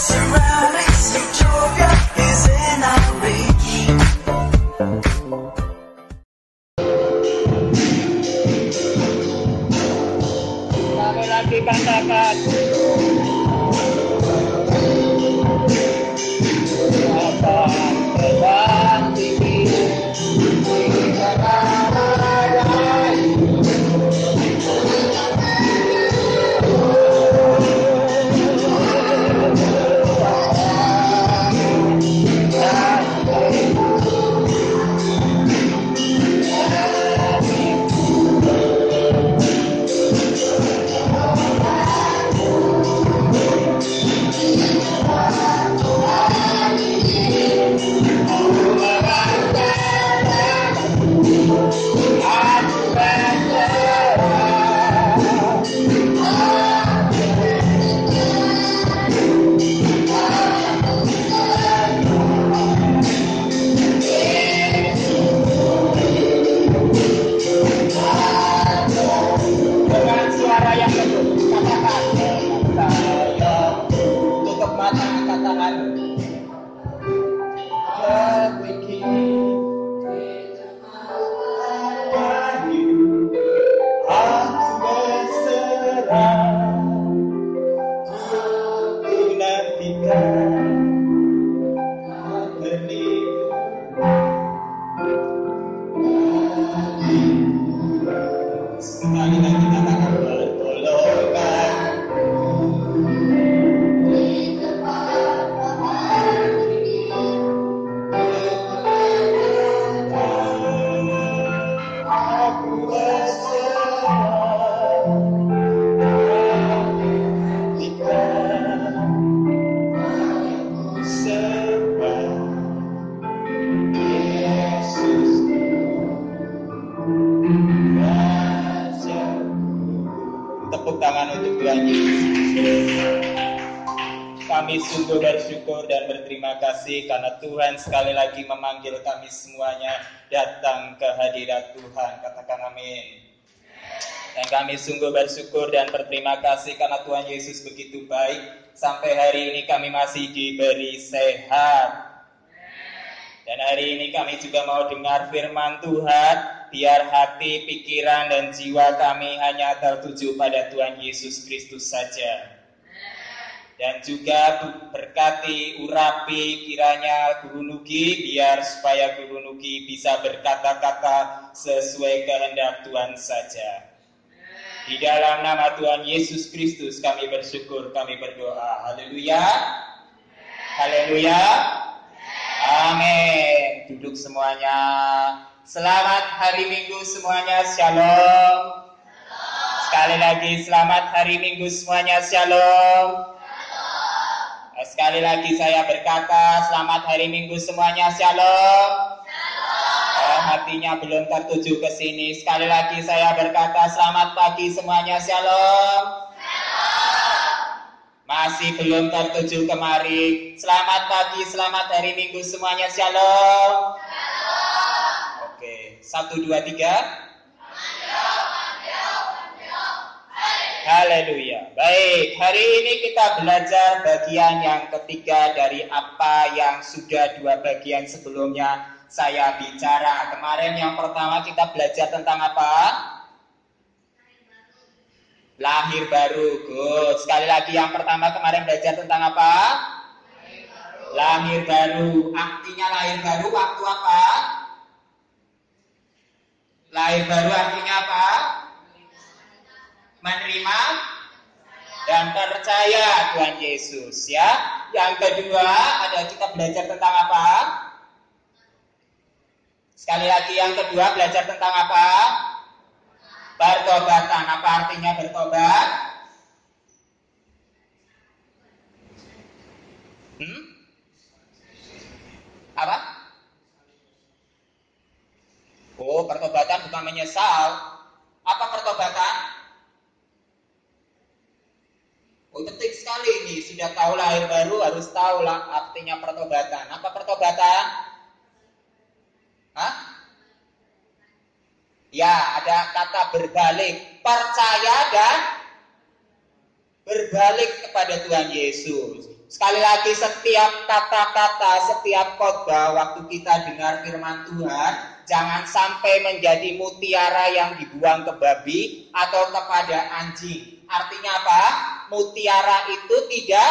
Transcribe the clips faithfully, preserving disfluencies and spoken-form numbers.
surroundings, utopia is in our reach. Kami lagi katakan akan terbang tinggi, tinggi kemanapun. Dengan suara yang betul, katakan saya tutup mata, katakan sekali lagi katakan pertolongan. Aku berserah ketika aku sembah Yesus. Tepuk tangan untuk Tuhan Yesus. Kami sungguh bersyukur dan berterima kasih karena Tuhan sekali lagi memanggil kami semuanya datang ke hadirat Tuhan. Katakan amin. Dan kami sungguh bersyukur dan berterima kasih karena Tuhan Yesus begitu baik. Sampai hari ini kami masih diberi sehat. Dan hari ini kami juga mau dengar firman Tuhan. Biar hati, pikiran, dan jiwa kami hanya tertuju pada Tuhan Yesus Kristus saja. Dan juga berkati, urapi kiranya Guru Nugi, biar supaya Guru Nugi bisa berkata-kata sesuai kehendak Tuhan saja. Di dalam nama Tuhan Yesus Kristus kami bersyukur, kami berdoa. Haleluya. Haleluya. Amin. Duduk semuanya. Selamat hari Minggu semuanya, shalom. Sekali lagi selamat hari Minggu semuanya, shalom. Sekali lagi saya berkata selamat hari Minggu semuanya, shalom. Oh, hatinya belum tertuju ke sini. Sekali lagi saya berkata selamat pagi semuanya, shalom. Masih belum tertuju kemari. Selamat pagi, selamat hari Minggu semuanya, shalom. Satu, dua, tiga. Haleluya. Baik, hari ini kita belajar bagian yang ketiga dari apa yang sudah dua bagian sebelumnya saya bicara. Kemarin yang pertama kita belajar tentang apa? Lahir baru. Good. Sekali lagi yang pertama kemarin belajar tentang apa? Lahir baru. Artinya lahir baru waktu apa? Lahir baru artinya apa? Menerima dan percaya Tuhan Yesus, ya. Yang kedua ada kita belajar tentang apa? Sekali lagi yang kedua belajar tentang apa? Bertobatan. Apa artinya bertobat? Hmm? Apa? Oh, pertobatan bukan menyesal. Apa pertobatan? Oh, penting sekali ini. Sudah tahu lahir baru, harus tahu lah artinya pertobatan. Apa pertobatan? Hah? Ya, ada kata berbalik. Percaya dan berbalik kepada Tuhan Yesus. Sekali lagi, setiap kata-kata, setiap khotbah waktu kita dengar firman Tuhan, jangan sampai menjadi mutiara yang dibuang ke babi atau kepada anjing. Artinya apa? Mutiara itu tidak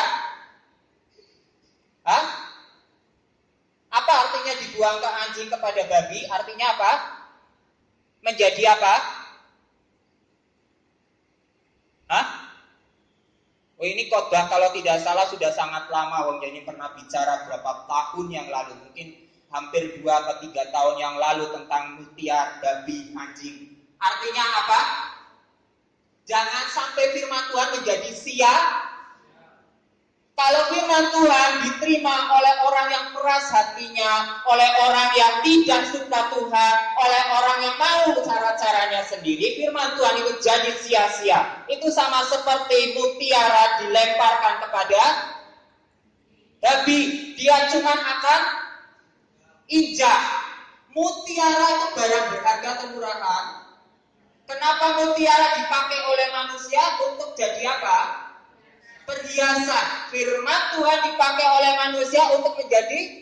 Hah? Apa artinya dibuang ke anjing kepada babi? Artinya apa? Menjadi apa? Hah? Oh, ini khotbah kalau tidak salah sudah sangat lama. Wong Jani pernah bicara berapa tahun yang lalu, mungkin hampir dua atau tiga tahun yang lalu tentang mutiara, babi, anjing. Artinya apa? Jangan sampai firman Tuhan menjadi sia. Kalau firman Tuhan diterima oleh orang yang keras hatinya, oleh orang yang tidak suka Tuhan, oleh orang yang mau cara-caranya sendiri, firman Tuhan itu jadi sia-sia. Itu sama seperti mutiara dilemparkan kepada babi. Dia cuma akan injak. Mutiara itu barang berharga atau murahan. Kenapa mutiara dipakai oleh manusia? Untuk jadi apa? Perhiasan. Firman Tuhan dipakai oleh manusia untuk menjadi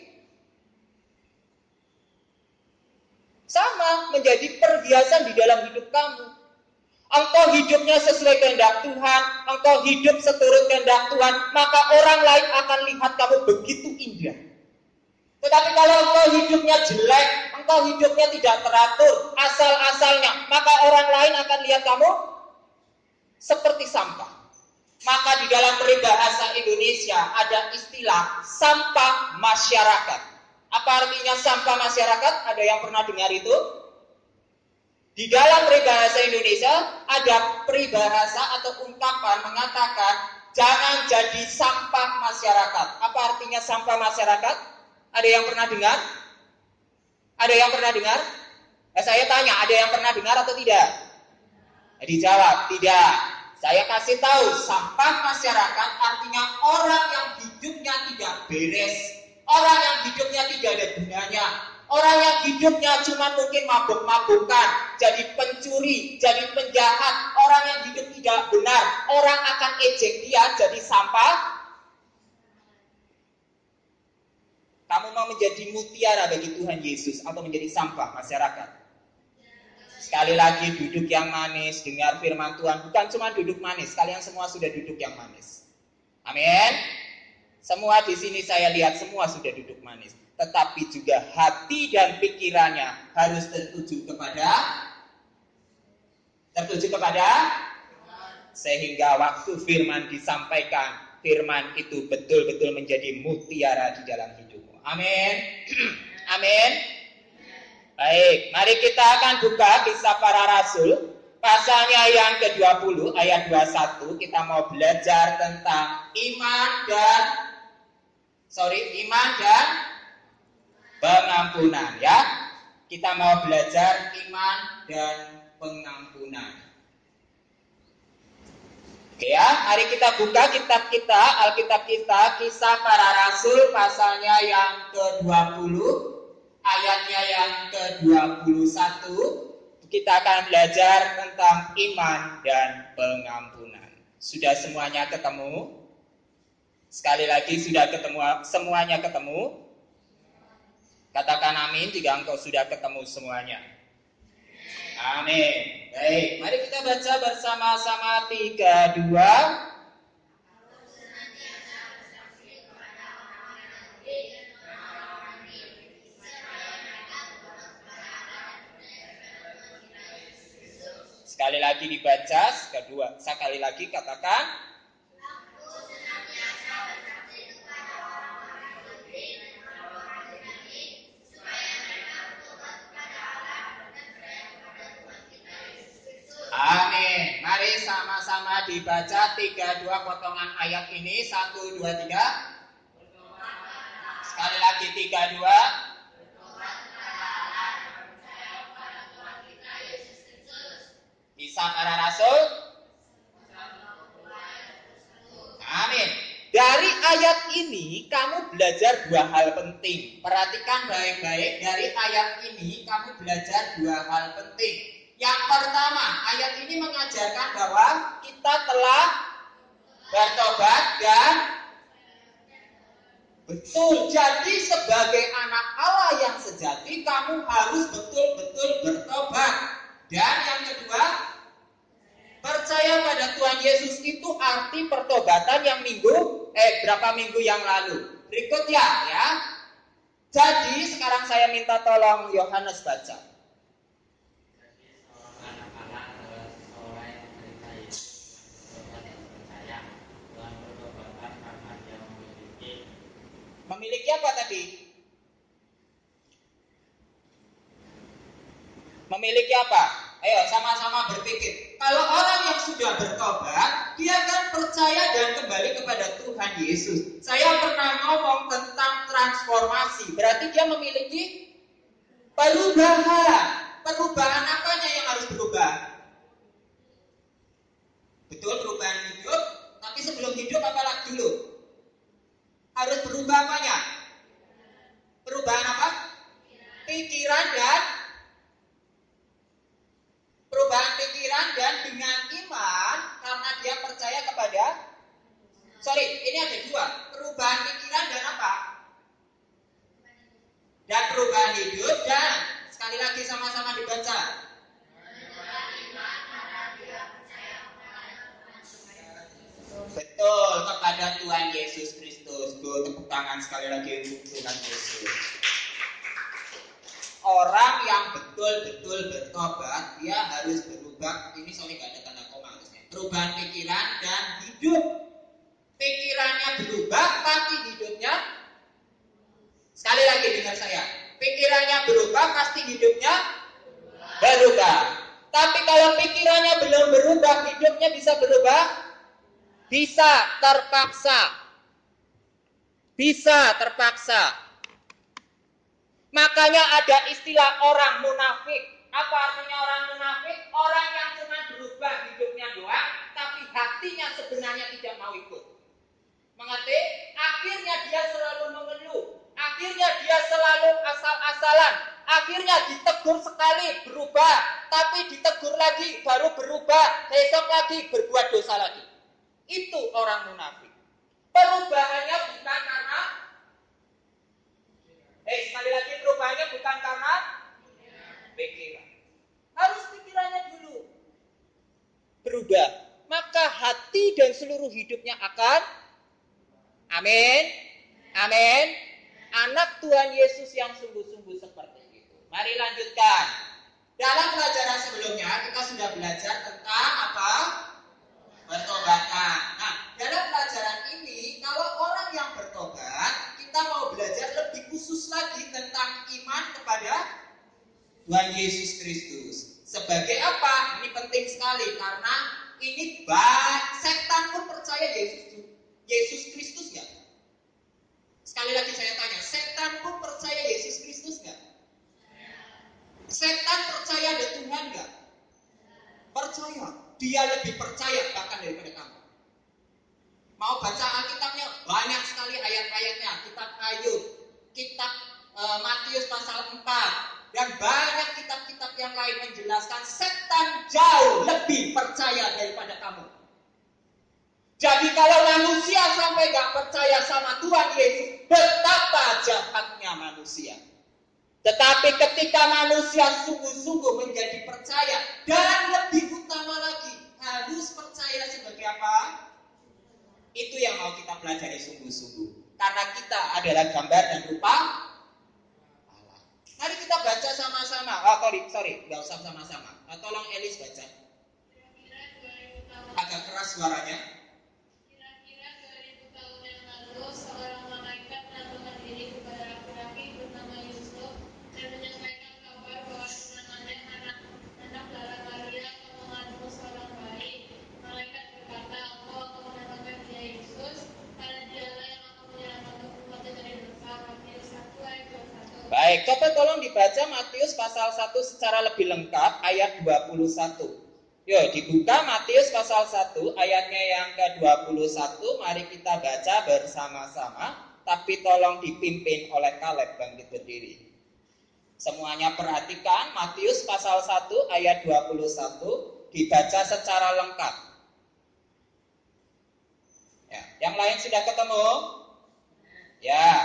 sama, menjadi perhiasan di dalam hidup kamu. Engkau hidupnya sesuai kehendak Tuhan, engkau hidup seturut kehendak Tuhan, maka orang lain akan lihat kamu begitu indah. Tetapi kalau engkau hidupnya jelek, engkau hidupnya tidak teratur, asal-asalnya, maka orang lain akan lihat kamu seperti sampah. Maka di dalam peribahasa Indonesia ada istilah sampah masyarakat. Apa artinya sampah masyarakat? Ada yang pernah dengar itu? Di dalam peribahasa Indonesia ada peribahasa atau ungkapan mengatakan jangan jadi sampah masyarakat. Apa artinya sampah masyarakat? Ada yang pernah dengar? Ada yang pernah dengar? Eh, saya tanya, ada yang pernah dengar atau tidak? Eh, dijawab, tidak. Saya kasih tahu, sampah masyarakat artinya orang yang hidupnya tidak beres, orang yang hidupnya tidak ada gunanya, orang yang hidupnya cuma mungkin mabuk-mabukan, jadi pencuri, jadi penjahat, orang yang hidup tidak benar, orang akan ejek dia jadi sampah. Kamu mau menjadi mutiara bagi Tuhan Yesus atau menjadi sampah masyarakat? Sekali lagi, duduk yang manis, dengar firman Tuhan. Bukan cuma duduk manis, kalian semua sudah duduk yang manis. Amin. Semua di sini saya lihat semua sudah duduk manis. Tetapi juga hati dan pikirannya harus tertuju kepada tertuju kepada sehingga waktu firman disampaikan, firman itu betul-betul menjadi mutiara di dalam hidupmu. Amin. Amin. Baik, mari kita akan buka Kisah Para Rasul pasalnya yang ke dua puluh ayat dua puluh satu. Kita mau belajar tentang iman dan sorry, iman dan pengampunan ya. Kita mau belajar iman dan pengampunan. Oke ya, mari kita buka kitab kita, Alkitab kita, Kisah Para Rasul pasalnya yang ke dua puluh. Ayatnya yang ke dua puluh satu, kita akan belajar tentang iman dan pengampunan. Sudah semuanya ketemu? Sekali lagi, sudah ketemu semuanya ketemu? Katakan amin jika engkau sudah ketemu semuanya. Amin. Baik, mari kita baca bersama-sama tiga, dua. Sekali lagi dibaca, kedua, sekali lagi katakan. Aku senantiasa bersaksi kepada orang-orang Yahudi dan orang-orang Yunani supaya mereka bertobat kepada Allah dan percaya kepada Tuhan kita Yesus Kristus. Amin. Mari sama-sama dibaca tiga dua potongan ayat ini, satu dua tiga. Sekali lagi tiga dua. Kisah Para Rasul. Amin. Dari ayat ini kamu belajar dua hal penting. Perhatikan baik-baik. Dari ayat ini kamu belajar dua hal penting. Yang pertama, ayat ini mengajarkan bahwa kita telah bertobat dan Betul, jadi sebagai anak Allah yang sejati, kamu harus betul-betul bertobat. Dan yang kedua, percaya pada Tuhan Yesus itu arti pertobatan yang minggu, eh berapa minggu yang lalu. Berikut ya, ya. Jadi sekarang saya minta tolong Yohanes baca. Memiliki apa tadi? Memiliki apa? Ayo sama-sama berpikir. Kalau orang yang sudah bertobat, dia akan percaya dan kembali kepada Tuhan Yesus. Saya pernah ngomong tentang transformasi. Berarti dia memiliki perubahan. Perubahan apanya yang harus berubah? Betul, perubahan hidup. Tapi sebelum hidup apa lagi dulu? Harus berubah apanya? Perubahan apa? Pikiran dan perubahan pikiran dan dengan iman karena dia percaya kepada. Sorry, ini ada dua. Perubahan pikiran dan apa? Dan perubahan hidup dan sekali lagi sama-sama dibaca. Betul, kepada Tuhan Yesus Kristus. Go, tepuk tangan sekali lagi untuk Tuhan Yesus. Orang yang betul-betul bertobat, dia harus berubah. Ini sorry gak ada tanda koma harusnya. Perubahan pikiran dan hidup. Pikirannya berubah, tapi hidupnya. Sekali lagi dengar saya. Pikirannya berubah, pasti hidupnya berubah. Tapi kalau pikirannya belum berubah, hidupnya bisa berubah. Bisa terpaksa. Bisa terpaksa. Makanya ada istilah orang munafik. Apa artinya orang munafik? Orang yang cuma berubah hidupnya doang, tapi hatinya sebenarnya tidak mau ikut. Mengerti? Akhirnya dia selalu mengeluh. Akhirnya dia selalu asal-asalan. Akhirnya ditegur sekali berubah, tapi ditegur lagi baru berubah. Besok lagi berbuat dosa lagi. Itu orang munafik. Perubahannya bukan karena Eh sekali lagi perubahannya bukan karena pikiran. Harus pikirannya dulu berubah. Maka hati dan seluruh hidupnya akan. Amin. Amin. Anak Tuhan Yesus yang sungguh-sungguh seperti itu. Mari lanjutkan. Dalam pelajaran sebelumnya kita sudah belajar tentang apa? Pertobatan. Nah, dalam pelajaran ini kalau orang yang bertobat, kita mau belajar lebih khusus lagi tentang iman kepada Tuhan Yesus Kristus. Sebagai apa? Ini penting sekali karena ini bah, setan pun percaya Yesus Yesus Kristus ya. Sekali lagi saya tanya, setan pun percaya Yesus Kristus nggak? Setan percaya ada Tuhan nggak? Percaya. Dia lebih percaya bahkan daripada kamu. Mau baca Alkitabnya banyak sekali ayat-ayatnya. Kitab Ayub, kitab e, Matius pasal empat, dan banyak kitab-kitab yang lain menjelaskan setan jauh lebih percaya daripada kamu. Jadi kalau manusia sampai gak percaya sama Tuhan Yesus, betapa jahatnya manusia. Tetapi ketika manusia sungguh-sungguh menjadi percaya, dan lebih utama lagi, harus percaya sebagai apa? Itu yang mau kita pelajari sungguh-sungguh. Karena kita adalah gambar dan rupa Allah. Mari kita baca sama-sama. Oh, sorry, sorry, gak usah sama-sama. Nah, tolong Elis baca. Agak keras suaranya. Kira-kira dua ribu tahun yang lalu, seorang malaikat menampakkan diri kepada laki-laki bernama Yusuf dan menyampaikan kabar bahwa tunangannya anak anak darah Maria akan mengandung seorang bayi. Malaikat berkata, "Engkau akan menamakan dia Yesus, karena dialah yang akan menyelamatkan umatnya dari dosa." Matius satu ayat dua puluh satu. Baik, coba tolong dibaca Matius pasal satu secara lebih lengkap ayat dua puluh satu. Yuk, dibuka Matius pasal satu ayatnya yang ke dua puluh satu. Mari kita baca bersama-sama. Tapi tolong dipimpin oleh Kaleb bangkit berdiri. Semuanya perhatikan Matius pasal satu ayat dua puluh satu. Dibaca secara lengkap. Ya, yang lain sudah ketemu? Ya,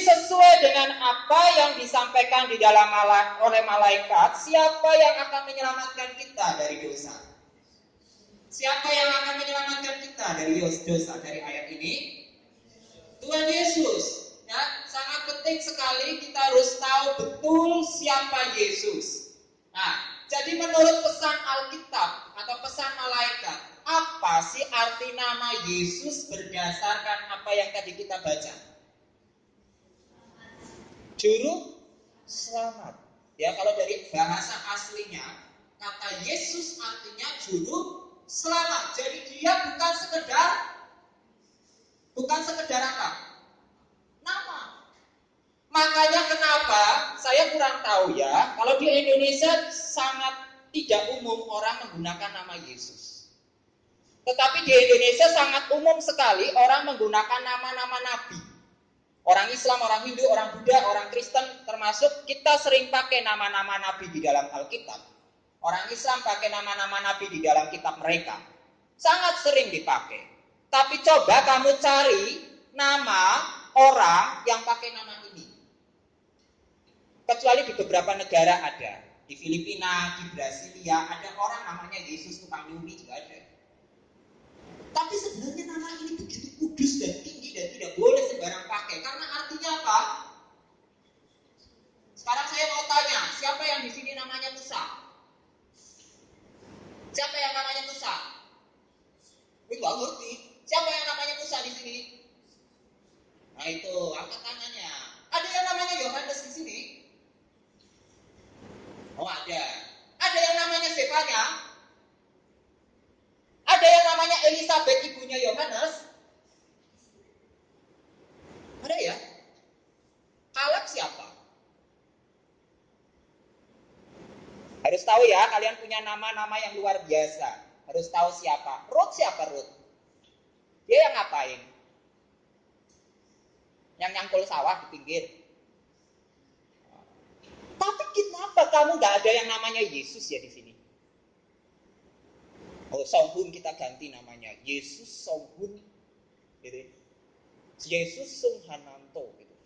sesuai dengan apa yang disampaikan di dalam mala- oleh malaikat, siapa yang akan menyelamatkan kita dari dosa? Siapa yang akan menyelamatkan kita dari dosa dari ayat ini? Tuhan Yesus. Ya, sangat penting sekali kita harus tahu betul siapa Yesus. Nah, jadi menurut pesan Alkitab atau pesan malaikat, apa sih arti nama Yesus berdasarkan apa yang tadi kita baca? Juru selamat. Ya, kalau dari bahasa aslinya, kata Yesus artinya juru selamat. Jadi dia bukan sekedar bukan sekedar apa? Nama. Makanya kenapa saya kurang tahu ya, kalau di Indonesia sangat tidak umum orang menggunakan nama Yesus. Tetapi di Indonesia sangat umum sekali orang menggunakan nama-nama nabi. Orang Islam, orang Hindu, orang Buddha, orang Kristen termasuk kita sering pakai nama-nama nabi di dalam Alkitab. Orang Islam pakai nama-nama nabi di dalam kitab mereka. Sangat sering dipakai. Tapi coba kamu cari nama orang yang pakai nama ini. Kecuali di beberapa negara ada. Di Filipina, di Brasilia ada orang namanya Yesus tukang nyuri juga ada. Tapi sebenarnya nama ini begitu kudus dan tinggi dan tidak boleh sembarang pakai. Karena artinya apa? Sekarang saya mau tanya, siapa yang di sini namanya Musa? Siapa yang namanya Musa? Ini gak ngerti. Siapa yang namanya Musa di sini? Nah itu, angkat tangannya. Ada yang namanya Yohanes di sini? Oh ada. Ada yang namanya Zefania? Ada yang namanya Elizabeth ibunya Yohanes? Ada ya? Kaleb siapa? Harus tahu ya, kalian punya nama-nama yang luar biasa. Harus tahu siapa. Ruth siapa Ruth? Dia yang ngapain? Yang nyangkul sawah di pinggir. Tapi kenapa kamu nggak ada yang namanya Yesus ya di sini? Oh, Songhun kita ganti namanya. Yesus Songhun. Gitu. Yesus Sung Hananto. Gitu.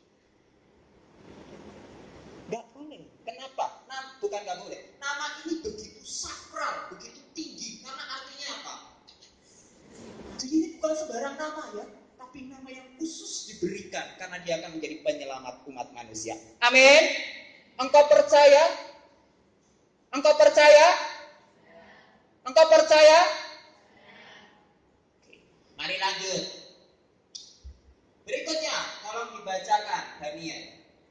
Gak boleh. Kenapa? Nah, bukan gak boleh. Nama ini begitu sakral, begitu tinggi. Karena artinya apa? Jadi ini bukan sembarang nama ya. Tapi nama yang khusus diberikan. Karena dia akan menjadi penyelamat umat manusia. Amin. Engkau percaya? Engkau percaya? Engkau percaya? Oke, mari lanjut. Berikutnya, tolong dibacakan Daniel.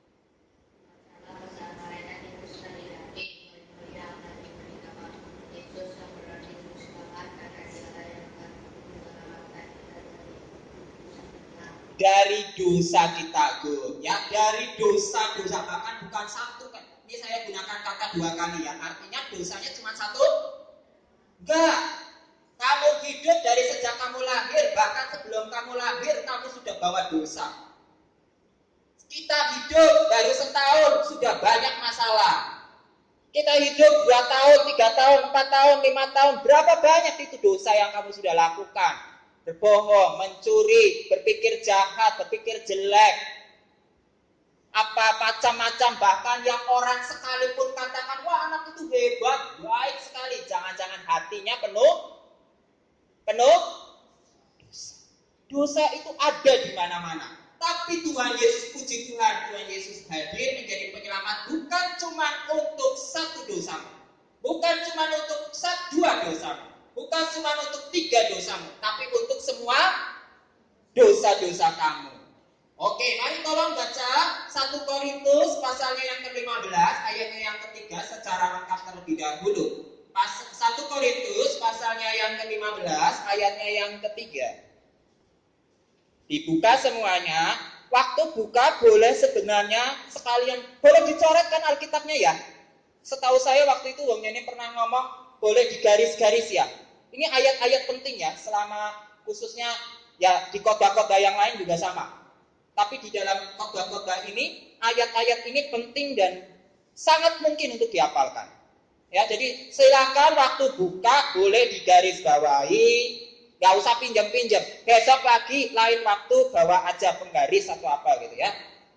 Dari dosa kita, Gun. Ya, dari dosa-dosa, bahkan bukan satu kan. Ini saya gunakan kata dua kali ya. Artinya dosanya cuma satu? Enggak. Kamu hidup dari sejak kamu lahir, bahkan sebelum kamu lahir kamu sudah bawa dosa. Kita hidup baru setahun sudah banyak masalah. Kita hidup dua tahun, tiga tahun, empat tahun, lima tahun, berapa banyak itu dosa yang kamu sudah lakukan? Berbohong, mencuri, berpikir jahat, berpikir jelek, apa macam-macam, bahkan yang orang sekalipun katakan, wah anak itu hebat, baik sekali, jangan-jangan hatinya penuh, penuh dosa. Dosa itu ada di mana-mana. Tapi Tuhan Yesus, puji Tuhan, Tuhan Yesus hadir menjadi penyelamat bukan cuma untuk satu dosamu, bukan cuma untuk satu dua dosamu, bukan cuma untuk tiga dosamu, tapi untuk semua dosa-dosa kamu. Oke, mari tolong baca satu Korintus pasalnya yang ke lima belas, ayatnya yang ketiga secara lengkap terlebih dahulu. Pas, satu Korintus pasalnya yang ke lima belas, ayatnya yang ketiga. Dibuka semuanya. Waktu buka boleh sebenarnya sekalian, boleh dicoretkan Alkitabnya ya. Setahu saya waktu itu Wong Nyeni pernah ngomong boleh digaris-garis ya. Ini ayat-ayat penting ya, selama khususnya ya di khotbah-khotbah yang lain juga sama. Tapi di dalam khotbah-khotbah ini, ayat-ayat ini penting dan sangat mungkin untuk dihafalkan. Ya, jadi silakan waktu buka boleh digarisbawahi, nggak usah pinjam-pinjam. Besok lagi lain waktu bawa aja penggaris atau apa gitu ya.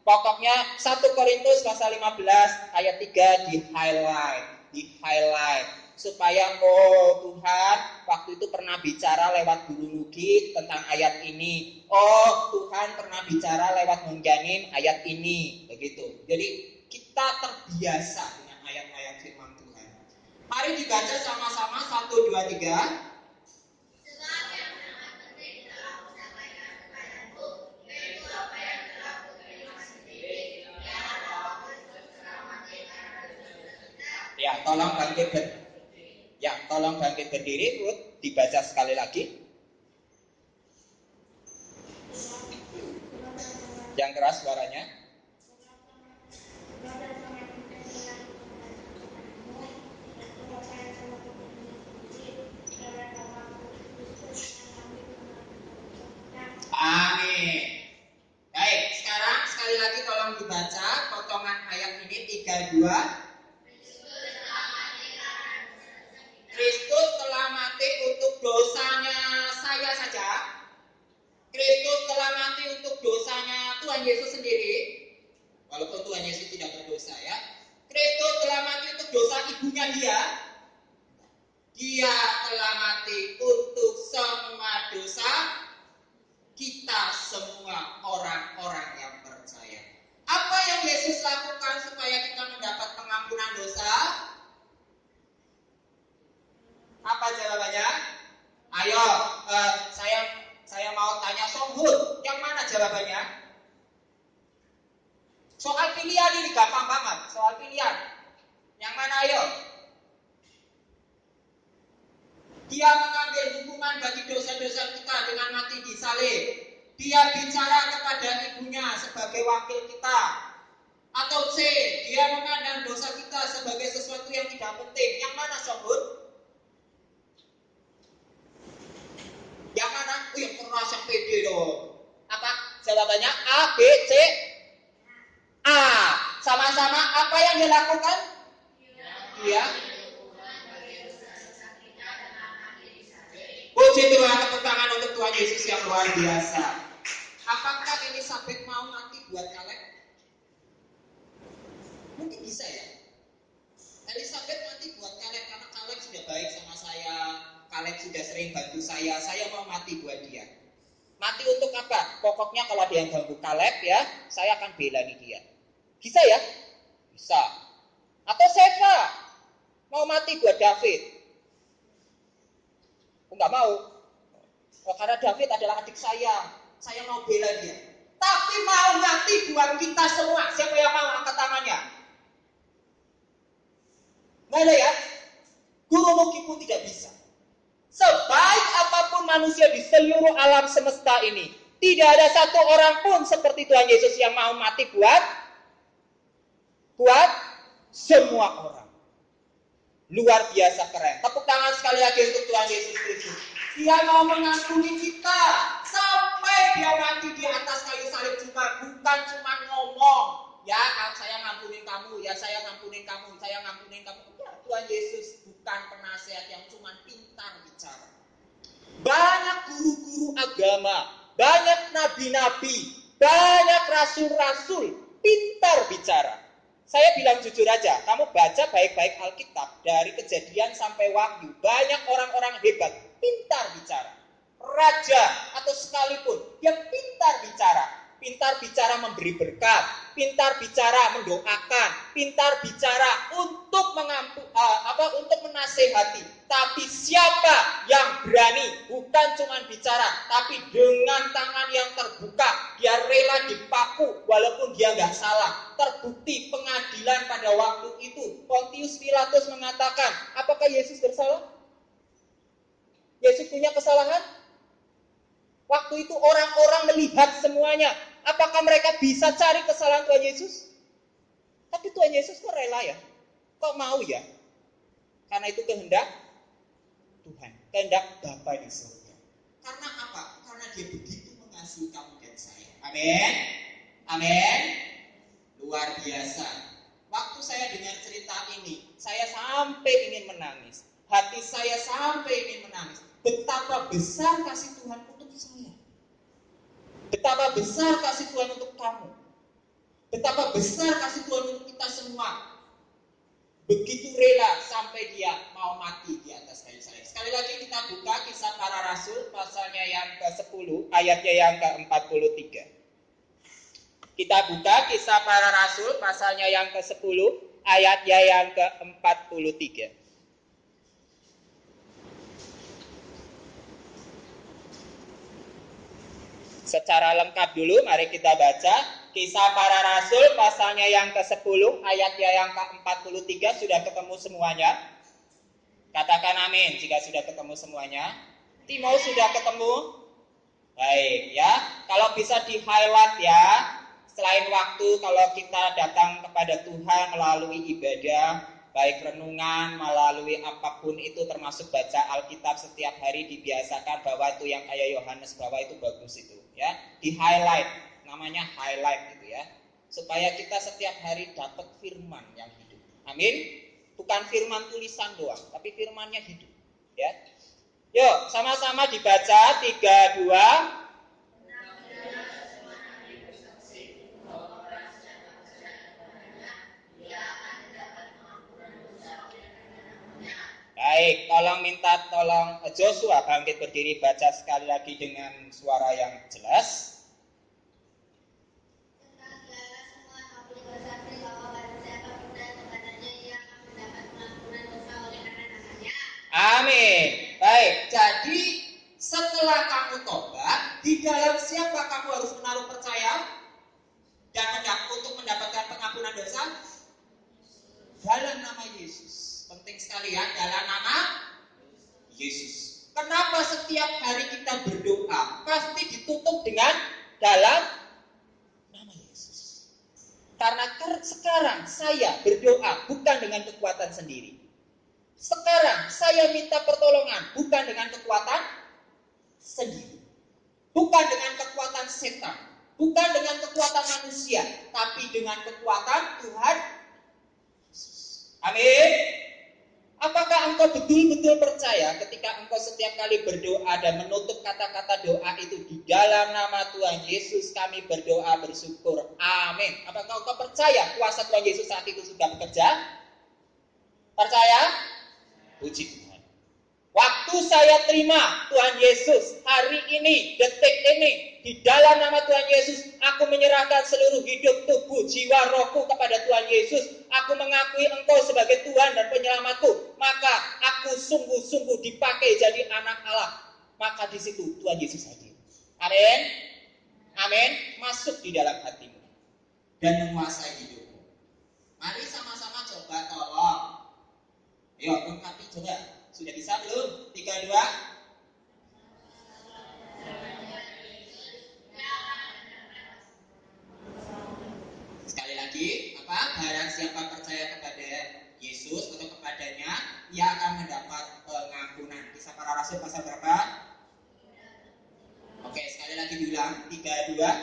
Pokoknya satu Korintus pasal lima belas ayat tiga di highlight, di highlight supaya oh Tuhan waktu itu pernah bicara lewat guru Nugi tentang ayat ini. Oh Tuhan pernah bicara lewat Nungjanin ayat ini, begitu. Jadi kita terbiasa dengan ayat-ayat firman Tuhan. Mari dibaca sama-sama satu dua tiga. Ya, tolong bangkit ber Ya, tolong bangkit berdiri, Ruth. Dibaca sekali lagi. Yang keras suaranya. Amin. Baik, sekarang sekali lagi tolong dibaca potongan ayat ini tiga dua. Kristus telah mati untuk dosanya saya saja. Kristus telah mati untuk dosanya Tuhan Yesus sendiri. Walaupun Tuhan Yesus tidak berdosa ya. Kristus telah mati untuk dosa ibunya dia. Dia telah mati untuk semua dosa kita semua orang-orang yang percaya. Apa yang Yesus lakukan supaya kita mendapat pengampunan dosa? Apa jawabannya? Ayo, uh, saya saya mau tanya Songhun, yang mana jawabannya? Soal pilihan ini gampang banget, soal pilihan. Yang mana ayo? Dia mengambil hukuman bagi dosa-dosa kita dengan mati di salib. Dia bicara kepada ibunya sebagai wakil kita. Atau C, dia memandang dosa kita sebagai sesuatu yang tidak penting. Yang mana Songhun? Yang mana? Oh, yang keras yang pede dong. Apa jawabannya? A, B, C, A. Sama-sama apa yang dia lakukan? Dia puji Tuhan, tepuk tangan untuk Tuhan Yesus yang luar biasa. Apakah Elizabeth mau mati buat Kaleb? Mungkin bisa ya. Elizabeth mati buat Kaleb karena Kaleb sudah baik sama saya. Kaleb sudah sering bantu saya, saya mau mati buat dia. Mati untuk apa? Pokoknya kalau ada yang ganggu Kaleb ya, saya akan bela dia. Bisa ya? Bisa. Atau Seva mau mati buat David? Enggak mau. Oh, karena David adalah adik saya, saya mau bela dia. Tapi mau mati buat kita semua. Siapa yang mau angkat tangannya? Nggak ada ya? Guru Nugi pun tidak bisa. Sebaik apapun manusia di seluruh alam semesta ini, tidak ada satu orang pun seperti Tuhan Yesus yang mau mati buat buat semua orang. Luar biasa keren. Tepuk tangan sekali lagi untuk Tuhan Yesus Kristus. Dia mau mengampuni kita sampai dia mati di atas kayu salib juga, bukan cuma ngomong, ya saya ngampunin kamu, ya saya ngampunin kamu, saya ngampunin kamu. Ya, Tuhan Yesus bukan penasehat yang cuma pintar bicara. Banyak guru-guru agama, banyak nabi-nabi, banyak rasul-rasul pintar bicara. Saya bilang jujur aja, kamu baca baik-baik Alkitab dari Kejadian sampai Wahyu, banyak orang-orang hebat pintar bicara. Raja atau sekalipun yang pintar bicara, pintar bicara memberi berkat, pintar bicara mendoakan, pintar bicara untuk mengampu, uh, apa untuk menasehati. Tapi siapa yang berani bukan cuma bicara, tapi dengan tangan yang terbuka, dia rela dipaku walaupun dia nggak salah. Terbukti pengadilan pada waktu itu, Pontius Pilatus mengatakan, apakah Yesus bersalah? Yesus punya kesalahan? Waktu itu orang-orang melihat semuanya. Apakah mereka bisa cari kesalahan Tuhan Yesus? Tapi Tuhan Yesus kok rela ya? Kok mau ya? Karena itu kehendak Tuhan, kehendak Bapa di surga. Karena apa? Karena dia begitu mengasihi kamu dan saya. Amin. Amin. Luar biasa. Waktu saya dengar cerita ini, saya sampai ingin menangis. Hati saya sampai ingin menangis. Betapa besar kasih Tuhan untuk saya. Betapa besar kasih Tuhan untuk kamu. Betapa besar kasih Tuhan untuk kita semua. Begitu rela sampai dia mau mati di atas kayu salib. Sekali lagi kita buka Kisah Para Rasul pasalnya yang ke sepuluh, ayatnya yang ke empat puluh tiga. Kita buka Kisah Para Rasul pasalnya yang ke sepuluh, ayatnya yang ke empat puluh tiga. Secara lengkap dulu mari kita baca Kisah Para Rasul pasalnya yang ke sepuluh ayatnya yang ke empat puluh tiga. Sudah ketemu semuanya? Katakan amin jika sudah ketemu semuanya. Timo sudah ketemu? Baik ya. Kalau bisa di highlight ya. Selain waktu kalau kita datang kepada Tuhan melalui ibadah, baik renungan, melalui apapun itu termasuk baca Alkitab setiap hari, dibiasakan bahwa itu yang kayak Yohanes bahwa itu bagus itu ya, di highlight, namanya highlight gitu ya, supaya kita setiap hari dapat firman yang hidup. Amin. Bukan firman tulisan doang, tapi firmannya hidup ya. Yuk sama-sama dibaca tiga dua. Baik, tolong minta tolong Joshua bangkit berdiri, baca sekali lagi dengan suara yang jelas. Amin. Baik, jadi setelah kamu tobat, di dalam siapa kamu harus menaruh percaya dan untuk mendapatkan pengampunan dosa? Dalam nama Yesus. Penting sekali ya, dalam nama Yesus. Kenapa setiap hari kita berdoa pasti ditutup dengan dalam nama Yesus? Karena sekarang saya berdoa bukan dengan kekuatan sendiri. Sekarang saya minta pertolongan bukan dengan kekuatan sendiri. Bukan dengan kekuatan setan, bukan dengan kekuatan manusia, tapi dengan kekuatan Tuhan. Amin. Apakah engkau betul-betul percaya ketika engkau setiap kali berdoa dan menutup kata-kata doa itu di dalam nama Tuhan Yesus kami berdoa bersyukur. Amin. Apakah engkau percaya kuasa Tuhan Yesus saat itu sudah bekerja? Percaya? Puji Tuhan. Waktu saya terima Tuhan Yesus hari ini, detik ini, di dalam nama Tuhan Yesus, aku menyerahkan seluruh hidup, tubuh, jiwa, rohku kepada Tuhan Yesus. Aku mengakui Engkau sebagai Tuhan dan penyelamatku. Maka aku sungguh-sungguh dipakai jadi anak Allah. Maka di situ Tuhan Yesus hadir. Amin. Amin. Masuk di dalam hatimu dan menguasai hidupmu. Mari sama-sama coba tolong. Ayo, lengkapi coba. Sudah bisa belum? Tiga, dua. Sekali lagi, apa? Barang siapa percaya kepada Yesus atau kepadanya, ia akan mendapat pengampunan. Kisah Para Rasul pasal berapa? Oke, sekali lagi diulang. Tiga, dua.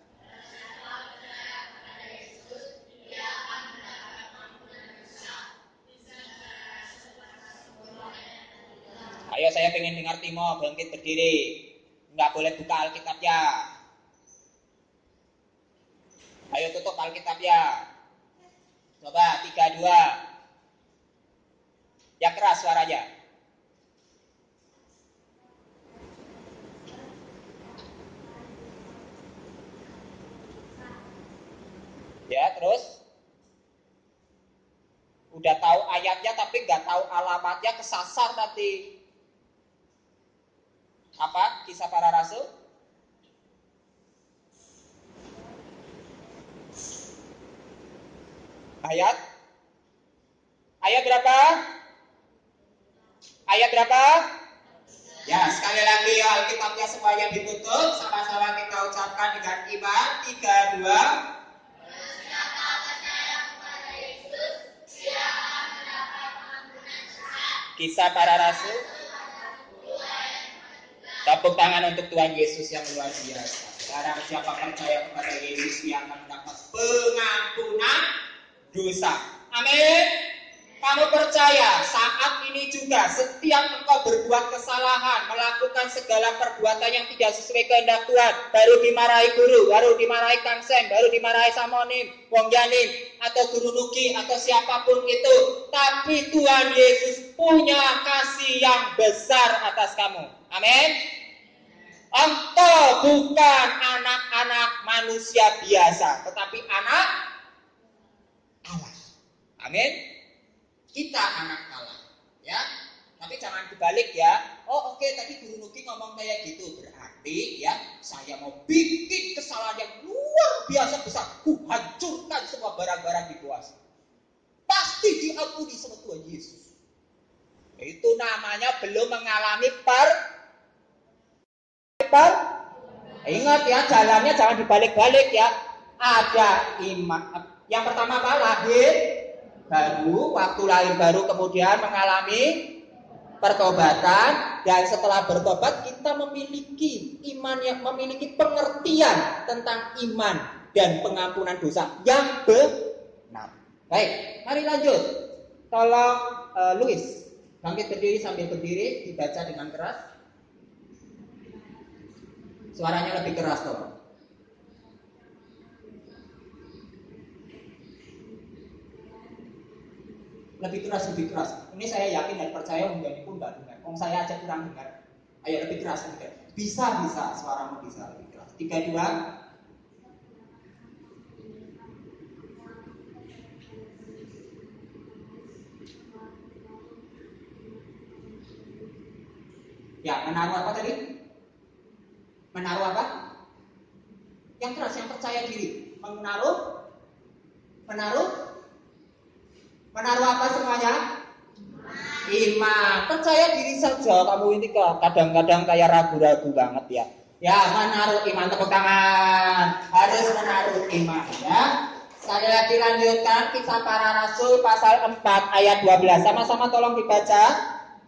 Ayo saya pengen dengar Timo bangkit berdiri. Enggak boleh buka Alkitab ya. Ayo tutup Alkitab ya. Coba tiga dua. Ya keras suaranya. Ya terus. Udah tahu ayatnya tapi nggak tahu alamatnya, kesasar nanti. Apa? Kisah Para Rasul? Ayat? Ayat berapa? Ayat berapa? Ya, sekali lagi ya, Alkitabnya semuanya ditutup. Sama-sama kita ucapkan dengan iman. Tiga, dua. Kisah Para Rasul. Tepuk tangan untuk Tuhan Yesus yang luar biasa. Barang siapa percaya kepada Yesus, dia akan mendapat pengampunan dosa. Amin. Kamu percaya saat ini juga setiap engkau berbuat kesalahan, melakukan segala perbuatan yang tidak sesuai kehendak Tuhan, baru dimarahi guru, baru dimarahi Kang Sem, baru dimarahi Samonim, Wong Yanim, atau Guru Nuki, atau siapapun itu. Tapi Tuhan Yesus punya kasih yang besar atas kamu. Amin. Engkau bukan anak-anak manusia biasa, tetapi anak Allah. Amin. Kita anak Allah, ya. Tapi jangan dibalik ya. Oh oke, okay, tadi Guru Nuki ngomong kayak gitu, berarti ya saya mau bikin kesalahan yang luar biasa besar, ku hancurkan semua barang-barang di kuasa. Pasti diampuni sama Tuhan Yesus. Itu namanya belum mengalami per per. Ingat ya, jalannya jangan dibalik-balik ya. Ada iman. Yang pertama apa? Lahir baru, waktu lahir baru kemudian mengalami pertobatan, dan setelah bertobat kita memiliki iman yang memiliki pengertian tentang iman dan pengampunan dosa yang benar. Baik, mari lanjut. Tolong uh, Louis bangkit berdiri, sambil berdiri dibaca dengan keras. Suaranya lebih keras tolong. Lebih keras, lebih keras. Ini saya yakin dan percaya menjadi pun nggak dengar. Om saya aja kurang dengar. Ayo lebih keras, lebih keras. Bisa, bisa. Suaramu bisa lebih keras. Tiga, dua. Ya, menaruh apa tadi? Menaruh apa? Yang keras, yang percaya diri. Menaruh? Menaruh? Menaruh apa semuanya? Iman. Percaya diri saja. Kamu ini kadang-kadang kayak ragu-ragu banget ya. Ya, menaruh iman. Tepuk tangan. Harus menaruh iman ya. Sekali lagi lanjutkan Kisah Para Rasul pasal empat ayat dua belas. Sama-sama tolong dibaca.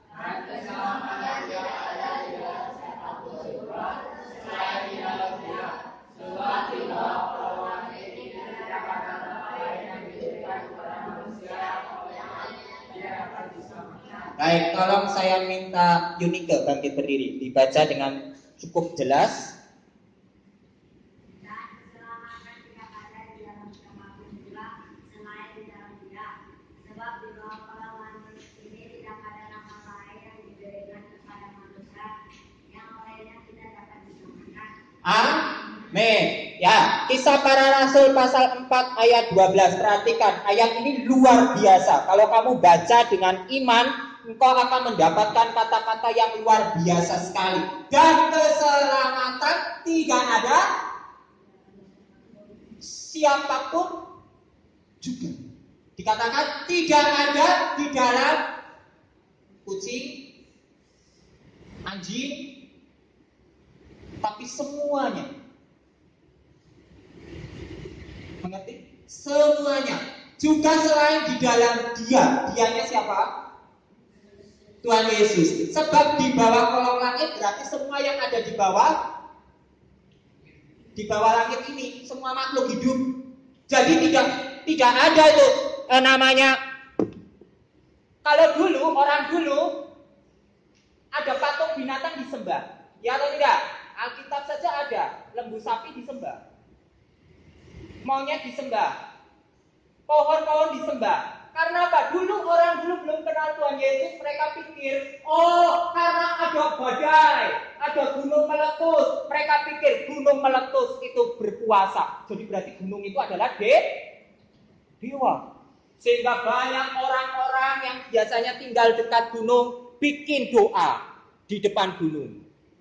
Baik, tolong saya minta Yunike bangkit berdiri, dibaca dengan cukup jelas. Amin. Ya, Kisah Para Rasul pasal empat ayat dua belas. Perhatikan, ayat ini luar biasa. Kalau kamu baca dengan iman, engkau akan mendapatkan kata-kata yang luar biasa sekali. Dan keselamatan tidak ada siapapun juga. Dikatakan tidak ada di dalam kucing, anjing, tapi semuanya. Mengerti? Semuanya. Juga selain di dalam dia. Dianya siapa? Tuhan Yesus. Sebab di bawah kolong langit berarti semua yang ada di bawah di bawah langit ini semua makhluk hidup. Jadi tidak tidak ada itu eh, namanya. Kalau dulu orang dulu ada patung binatang disembah, ya atau tidak? Alkitab saja ada, lembu sapi disembah, monyet disembah, pohon-pohon disembah. Karena apa? Dulu orang dulu belum kenal Tuhan Yesus, mereka pikir, oh karena ada badai, ada gunung meletus, mereka pikir gunung meletus itu berkuasa. Jadi berarti gunung itu adalah de dewa. Sehingga banyak orang-orang yang biasanya tinggal dekat gunung bikin doa di depan gunung.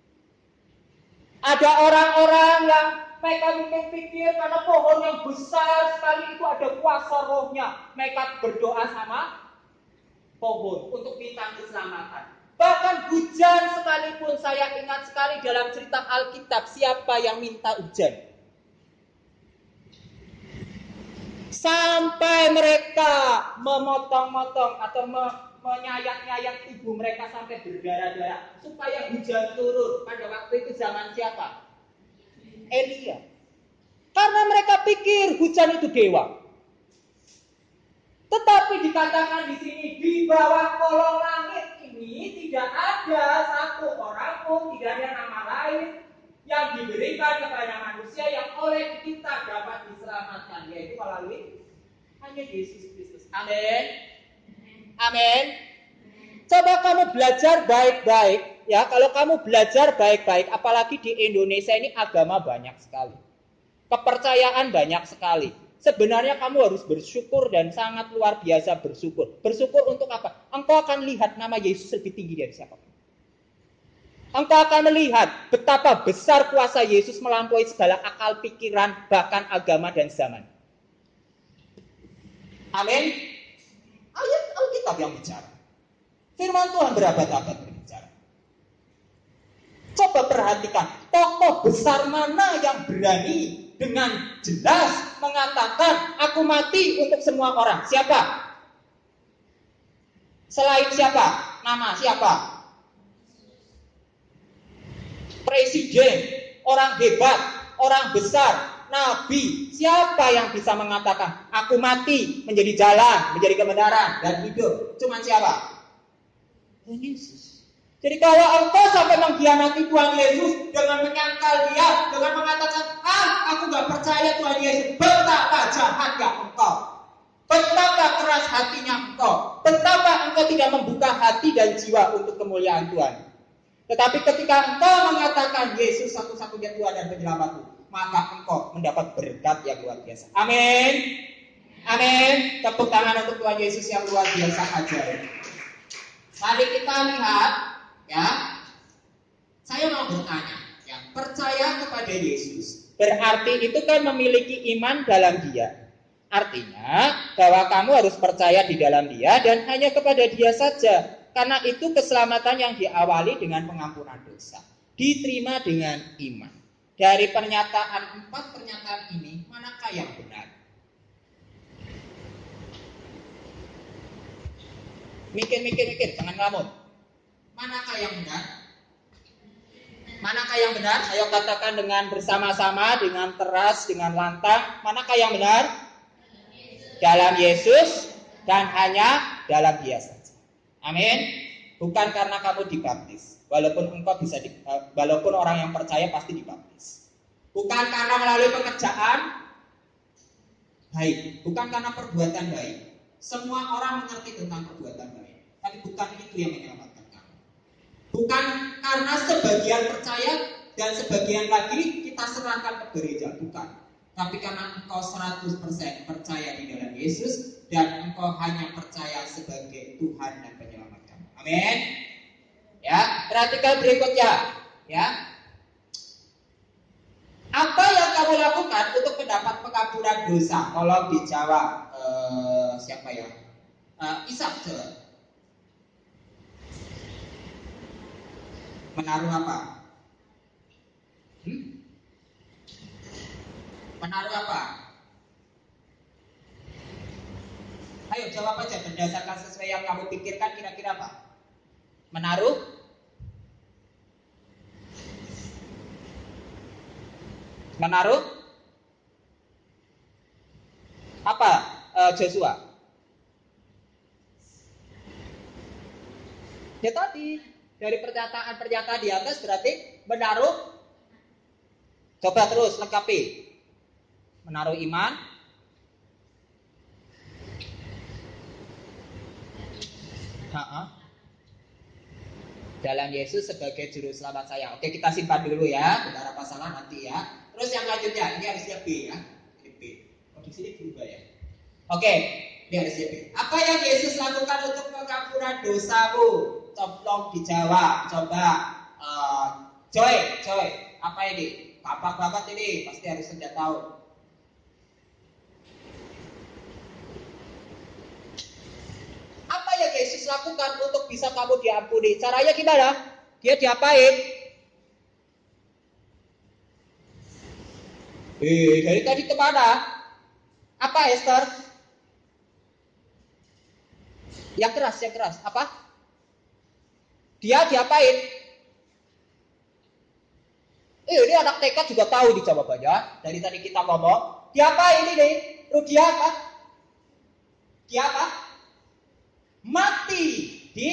Ada orang-orang yang mereka mungkin pikir karena pohon yang besar sekali itu ada kuasa rohnya. Mereka berdoa sama pohon untuk minta keselamatan. Bahkan hujan sekalipun, saya ingat sekali dalam cerita Alkitab, siapa yang minta hujan? Sampai mereka memotong-motong atau menyayat-nyayat tubuh mereka sampai berdarah-darah supaya hujan turun. Pada waktu itu zaman siapa? Elia. Karena mereka pikir hujan itu dewa. Tetapi dikatakan di sini di bawah kolong langit ini tidak ada satu orang pun, tidak ada nama lain yang diberikan kepada manusia yang oleh kita dapat diselamatkan, yaitu melalui hanya Yesus Kristus. Amin. Amin. Coba kamu belajar baik-baik ya. Kalau kamu belajar baik-baik, apalagi di Indonesia ini agama banyak sekali, kepercayaan banyak sekali. Sebenarnya kamu harus bersyukur dan sangat luar biasa bersyukur. Bersyukur untuk apa? Engkau akan lihat nama Yesus lebih tinggi dari siapapun. Engkau akan melihat betapa besar kuasa Yesus melampaui segala akal pikiran, bahkan agama dan zaman. Amin. Ayat Alkitab yang bicara. Firman Tuhan berabad-abad berbicara. Coba perhatikan, tokoh besar mana yang berani dengan jelas mengatakan aku mati untuk semua orang? Siapa? Selain siapa? Nama siapa? Presiden, orang hebat, orang besar, nabi. Siapa yang bisa mengatakan aku mati menjadi jalan, menjadi kebenaran dan hidup? Cuma siapa? Yesus. Jadi kalau engkau sampai mengkhianati Tuhan Yesus dengan menyangkal dia, dengan mengatakan, ah, aku gak percaya Tuhan Yesus, betapa jahatnya engkau, betapa keras hatinya engkau, betapa engkau tidak membuka hati dan jiwa untuk kemuliaan Tuhan. Tetapi ketika engkau mengatakan Yesus satu-satunya Tuhan dan penyelamatmu, maka engkau mendapat berkat yang luar biasa. Amin. Amin. Tepuk tangan untuk Tuhan Yesus yang luar biasa ajaib. Mari kita lihat, ya. Saya mau bertanya, ya, percaya kepada Yesus berarti itu kan memiliki iman dalam Dia. Artinya bahwa kamu harus percaya di dalam Dia dan hanya kepada Dia saja. Karena itu keselamatan yang diawali dengan pengampunan dosa, diterima dengan iman. Dari pernyataan empat pernyataan ini, manakah yang benar? Mikir-mikir-mikir, jangan ngelamun. Manakah yang benar? Manakah yang benar? Ayo katakan dengan bersama-sama, dengan teras, dengan lantang. Manakah yang benar? Dalam Yesus dan hanya dalam Dia saja. Amin. Bukan karena kamu dibaptis. Walaupun engkau bisa di, walaupun orang yang percaya pasti dibaptis. Bukan karena melalui pekerjaan baik, bukan karena perbuatan baik. Semua orang mengerti tentang perbuatan baik, tapi bukan itu yang menyelamatkan kamu. Bukan karena sebagian percaya dan sebagian lagi kita serahkan ke gereja, bukan. Tapi karena engkau seratus persen percaya di dalam Yesus dan engkau hanya percaya sebagai Tuhan dan penyelamat kamu. Amin. Ya, perhatikan berikutnya, ya. Apa yang kamu lakukan untuk mendapat pengampunan dosa? Tolong dijawab. Uh, siapa ya? Uh, Ishak, coba. Menaruh apa? Hmm? Menaruh apa? Ayo jawab aja berdasarkan sesuai yang kamu pikirkan, kira-kira apa? Menaruh? Menaruh? Apa uh, Joshua? Ya tadi dari pernyataan-pernyataan di atas berarti menaruh. Coba terus lengkapi. Menaruh iman. Ha-ha. Dalam Yesus sebagai juru selamat saya. Oke, kita simpan dulu ya. Benar apa salah nanti ya. Terus yang lanjutnya, ini harusnya B ya. Ini B. Oh, di sini berubah ya. Oke, ini harusnya B. Apa yang Yesus lakukan untuk pengampunan dosamu? Tolong dijawab. Coba uh, Joy, Joy, apa ini? Apa banget ini? Pasti harus sudah tahu. Apa yang Yesus lakukan untuk bisa kamu diampuni? Caranya gimana? Dia diapain? Eh, dari tadi kemana? Apa Esther? Yang keras, yang keras. Apa? Dia diapain? Eh, ini anak T K juga tahu di jawabannya. Dari tadi kita ngomong. Diapain ini nih? Terus dia apa? Dia apa? Mati di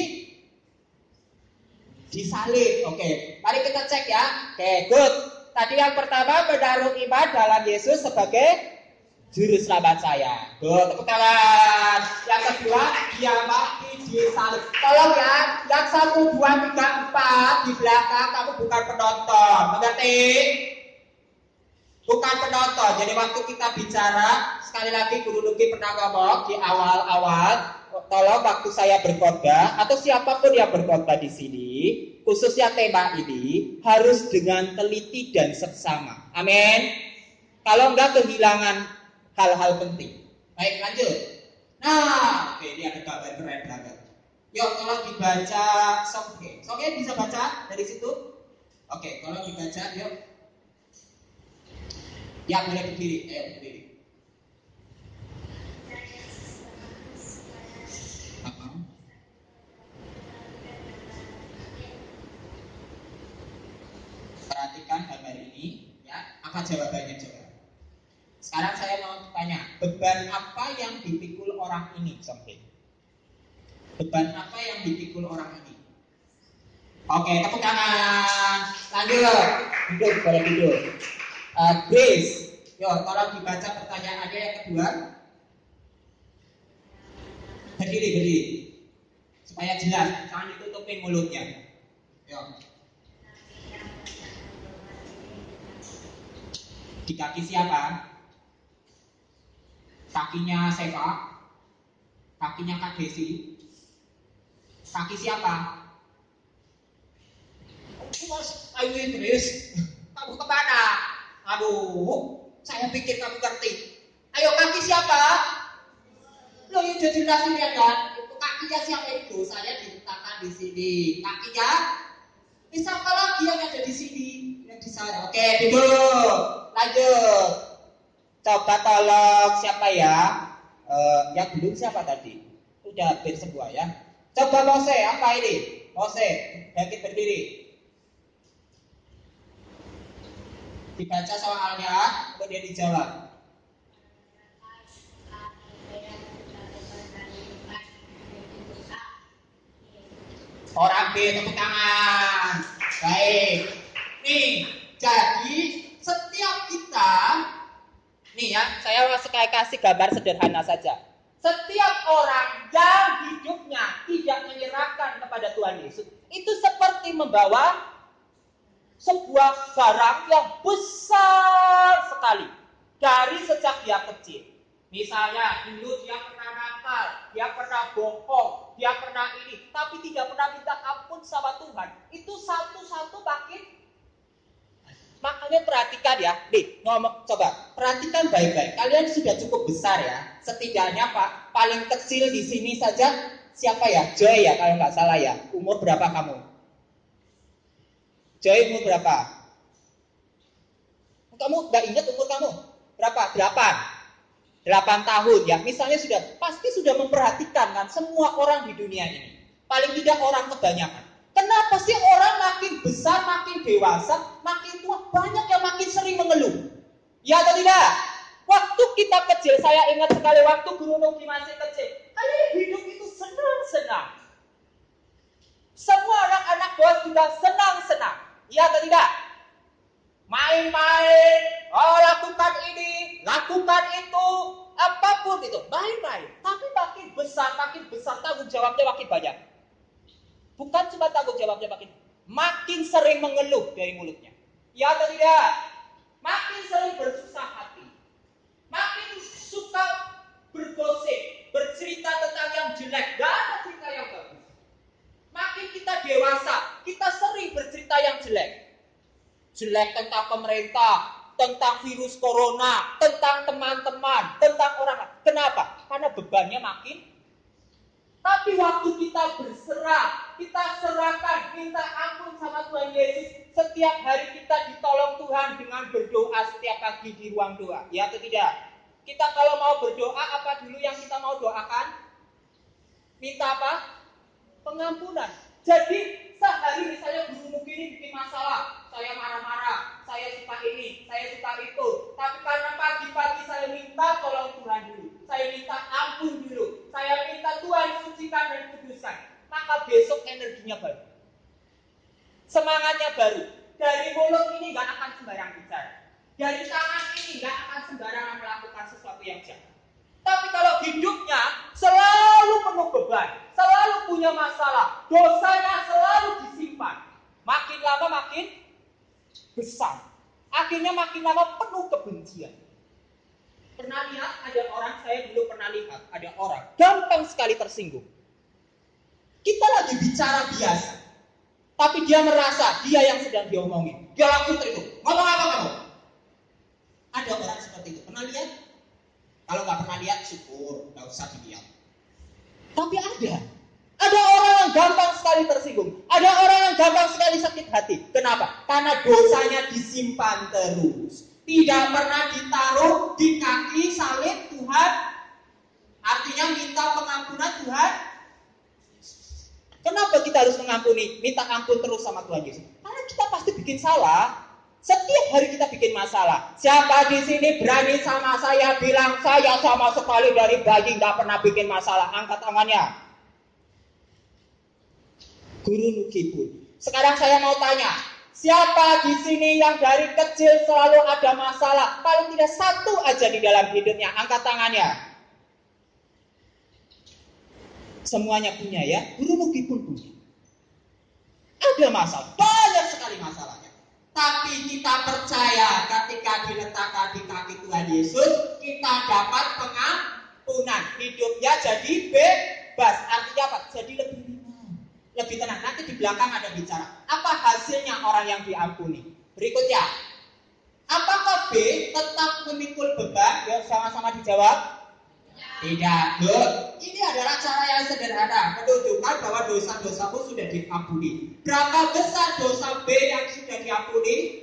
disalib. Oke, mari kita cek ya. Oke, good. Tadi yang pertama menaruh iman dalam Yesus sebagai juru selamat saya. Good, tepuk tangan. Yang kedua, dia mati di salib. Tolong ya, yang satu, dua, tiga, empat di belakang kamu bukan penonton, mengerti? Bukan penonton. Jadi waktu kita bicara, sekali lagi Guru Luki pernah ngomong di awal-awal, tolong waktu saya berkhotbah atau siapapun yang berkhotbah di sini, khususnya tema ini harus dengan teliti dan seksama. Amin. Kalau enggak kehilangan hal-hal penting. Baik, lanjut. Nah, oke, ini ada gambar keren banget. Yuk, tolong dibaca Songke. Songke bisa baca dari situ? Oke, tolong dibaca, yuk. Ya, boleh berdiri. Ayo, berdiri. Uh-huh. Perhatikan gambar ini, ya. Apa jawabannya coba? Sekarang saya mau tanya, beban apa yang dipikul orang ini sampai? Beban apa yang dipikul orang ini? Oke, tepuk tangan. Lanjut, duduk, boleh duduk. Uh, Grace, yuk tolong dibaca pertanyaannya yang kedua. Berdiri, berdiri, supaya jelas, jangan ditutupin mulutnya. Yuk. Di kaki siapa? Kakinya Seva, kakinya Kak Desi, kaki siapa? Mas, ayo Idris, kamu kemana? Aduh, saya pikir kamu ngerti. Ayo kaki siapa? Lo yang udah jelasin ya kan? Itu kakinya siapa itu? Saya diletakkan di sini. Kakinya? Ini siapa lagi yang ada di sini? Yang di saya. Oke, duduk. Lanjut. Coba tolong siapa ya? Uh, yang belum siapa tadi? Udah hampir semua ya. Coba Mose, apa ini? Mose, bangkit berdiri. Dibaca soalnya, kemudian dijawab. Orang B, tepuk tangan. Baik. Nih, jadi setiap kita, nih ya, saya sekali kasih gambar sederhana saja. Setiap orang yang hidupnya tidak menyerahkan kepada Tuhan Yesus, itu seperti membawa sebuah barang yang besar sekali dari sejak dia kecil. Misalnya dulu dia pernah nakal, dia pernah bohong, dia pernah ini, tapi tidak pernah minta ampun sama Tuhan. Itu satu-satu makin. Makanya perhatikan ya, nih ngomong, coba perhatikan baik-baik. Kalian sudah cukup besar ya, setidaknya Pak paling kecil di sini saja siapa ya? Joy ya kalau nggak salah ya. Umur berapa kamu? Joy umur berapa? Kamu nggak ingat umur kamu? Berapa? Delapan. Delapan tahun ya. Misalnya sudah pasti sudah memperhatikan kan semua orang di dunia ini. Paling tidak orang kebanyakan. Kenapa sih orang makin besar, makin dewasa, makin tua, banyak yang makin sering mengeluh? Ya atau tidak? Waktu kita kecil, saya ingat sekali waktu Guru Nuki masih kecil. Kalian hidup itu senang-senang. Semua anak-anak bos juga senang-senang. Ya atau tidak? Main-main, oh lakukan ini, lakukan itu, apapun itu, main-main. Tapi makin besar, makin besar tanggung jawabnya makin banyak. Bukan cuma tanggung jawabnya makin, makin sering mengeluh dari mulutnya. Ya atau tidak? Makin sering bersusah hati. Makin suka bergosip, bercerita tentang yang jelek, gak ada cerita yang bagus. Makin kita dewasa, kita sering bercerita yang jelek. Jelek tentang pemerintah, tentang virus corona, tentang teman-teman, tentang orang. Kenapa? Karena bebannya makin. Tapi waktu kita berserah, kita serahkan, minta ampun sama Tuhan Yesus. Setiap hari kita ditolong Tuhan dengan berdoa setiap pagi di ruang doa. Ya atau tidak? Kita kalau mau berdoa, apa dulu yang kita mau doakan? Minta apa? Pengampunan. Jadi sehari misalnya Guru Nuki ini bikin masalah, saya marah-marah, saya suka ini, saya suka itu. Tapi karena pagi-pagi saya minta tolong Tuhan dulu, saya minta ampun dulu, besok energinya baru. Semangatnya baru. Dari mulut ini nggak akan sembarang bicara. Dari tangan ini nggak akan sembarangan melakukan sesuatu yang jahat. Tapi kalau hidupnya selalu penuh beban, selalu punya masalah, dosanya selalu disimpan, makin lama makin besar. Akhirnya makin lama penuh kebencian. Pernah lihat ada orang, saya dulu pernah lihat ada orang gampang sekali tersinggung. Kita lagi bicara biasa, tapi dia merasa dia yang sedang diomongin. Dia langsung tersinggung. Ngomong apa kamu? Ada orang seperti itu. Pernah lihat? Kalau nggak pernah lihat, syukur, nggak usah dilihat. Tapi ada. Ada orang yang gampang sekali tersinggung. Ada orang yang gampang sekali sakit hati. Kenapa? Karena dosanya disimpan terus. Tidak pernah ditaruh di kaki salib Tuhan. Artinya minta pengampunan Tuhan. Kenapa kita harus mengampuni? Minta ampun terus sama Tuhan Yesus. Karena kita pasti bikin salah. Setiap hari kita bikin masalah. Siapa di sini berani sama saya bilang saya sama sekali dari bayi nggak pernah bikin masalah? Angkat tangannya. Guru Nuki pun. Sekarang saya mau tanya, siapa di sini yang dari kecil selalu ada masalah? Paling tidak satu aja di dalam hidupnya. Angkat tangannya. Semuanya punya ya. Guru Nuki pun punya. Ada masalah. Banyak sekali masalahnya. Tapi kita percaya ketika diletakkan di kaki Tuhan Yesus, kita dapat pengampunan. Hidupnya jadi bebas. Artinya apa? Jadi lebih ringan, lebih tenang. Nanti di belakang ada bicara. Apa hasilnya orang yang diampuni? Berikutnya. Apakah B tetap memikul beban? Ya, sama-sama dijawab. Tidak. Good. Ini adalah cara yang sederhana menunjukkan bahwa dosa-dosamu sudah diampuni. Berapa besar dosa B yang sudah diampuni?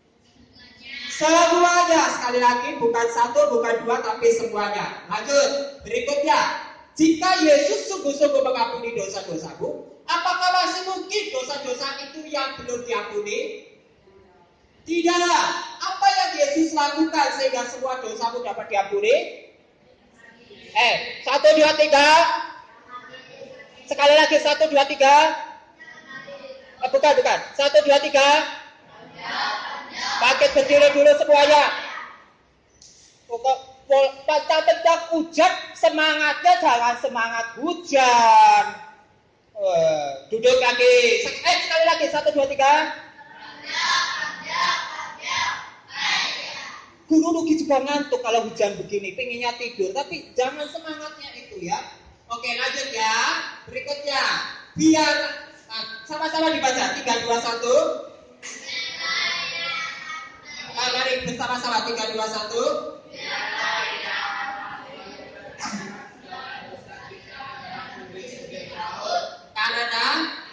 Semuanya. Sekali lagi, bukan satu, bukan dua, tapi semuanya. Lanjut. Berikutnya, jika Yesus sungguh-sungguh mengampuni dosa-dosamu, apakah masih mungkin dosa-dosa itu yang belum diampuni? Tidak. Apa yang Yesus lakukan sehingga semua dosamu dapat diampuni? Eh, satu, dua, tiga. Sekali lagi, satu, dua, tiga. Eh, bukan, bukan. Satu, dua, tiga. Bangkit berdiri dulu semuanya. Pokok, pencak-pencak hujan, semangatnya jangan semangat hujan. Eh, duduk lagi. Eh, sekali lagi, satu, dua, tiga. Guru Nugi juga ngantuk kalau hujan begini, pengennya tidur, tapi jangan semangatnya itu ya. Oke, lanjut ya. Berikutnya, biar nah, sama-sama dibaca. Tiga, dua, satu. Nah, mari bersama-sama. Tiga, dua, satu. Karena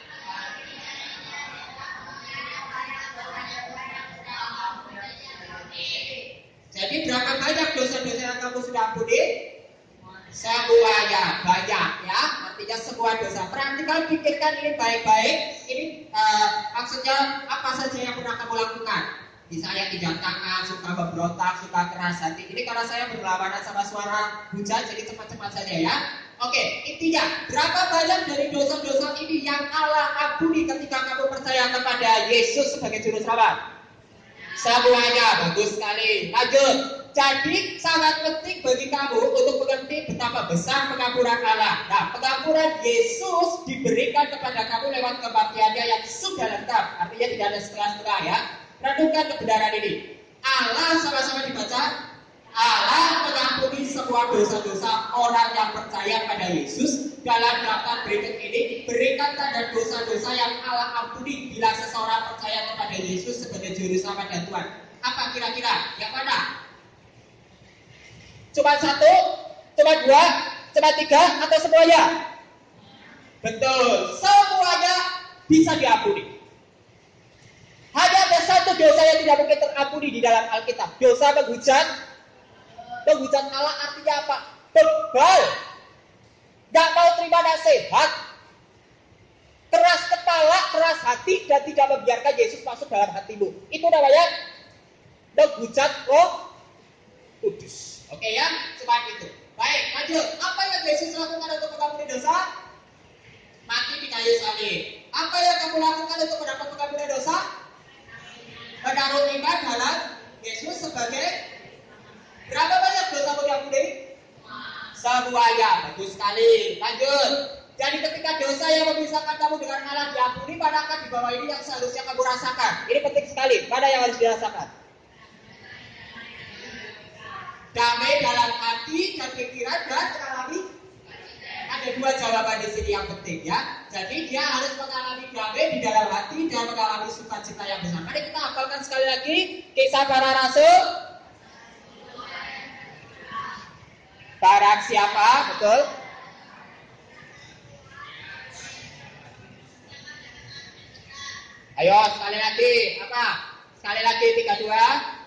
jadi berapa banyak dosa-dosa yang kamu sudah ampuni? Semuanya, banyak ya. Artinya semua dosa. Perhatikan, pikirkan ini baik-baik. Ini uh, maksudnya apa saja yang pernah kamu lakukan. Misalnya tidak tangan, suka memberontak, suka keras hati. Ini karena saya berlawanan sama suara hujan, jadi cepat-cepat saja ya. Oke, intinya berapa banyak dari dosa-dosa ini yang Allah ampuni ketika kamu percaya kepada Yesus sebagai juru selamat? Semuanya. Bagus sekali. Lanjut. Jadi sangat penting bagi kamu untuk mengerti betapa besar pengampunan Allah. Nah, pengampunan Yesus diberikan kepada kamu lewat kebaktiannya yang sudah lengkap. Artinya tidak ada setengah-setengah ya. Renungkan kebenaran ini. Allah, sama-sama dibaca. Allah mengampuni semua dosa-dosa orang yang percaya pada Yesus. Dalam daftar berikut ini, berikan tanda dosa-dosa yang Allah ampuni bila seseorang percaya kepada Yesus sebagai juru selamat dan Tuhan. Apa kira-kira? Yang mana? Cuma satu? Cuma dua? Cuma tiga? Atau semuanya? Betul, semuanya bisa diampuni. Hanya ada satu dosa yang tidak mungkin terampuni di dalam Alkitab. Dosa menghujat. Menghujat Allah artinya apa? Bebal. Gak mau terima nasihat. Keras kepala, keras hati, dan tidak membiarkan Yesus masuk dalam hatimu. Itu namanya menghujat Roh Kudus. Oke ya, cuma itu. Baik, lanjut. Apa yang Yesus lakukan untuk mengampuni dosa? Mati di kayu salib. Apa yang kamu lakukan untuk mendapat pengampunan dosa? Menaruh iman dalam Yesus sebagai berapa banyak dosamu diampuni? Semuanya. Bagus sekali. Lanjut. Jadi ketika dosa yang memisahkan kamu dengan Allah diampuni, manakah di bawah ini yang seharusnya kamu rasakan? Ini penting sekali. Mana yang harus dirasakan? Damai dalam hati dan pikiran dan mengalami. Ada dua jawaban di sini yang penting ya. Jadi dia harus mengalami damai di dalam hati dan mengalami sukacita yang besar. Mari kita hafalkan sekali lagi Kisah Para Rasul. Barang siapa, betul? Ayo sekali lagi, apa? Sekali lagi tiga dua.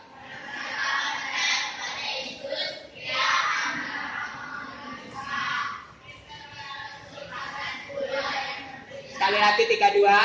Sekali lagi tiga dua.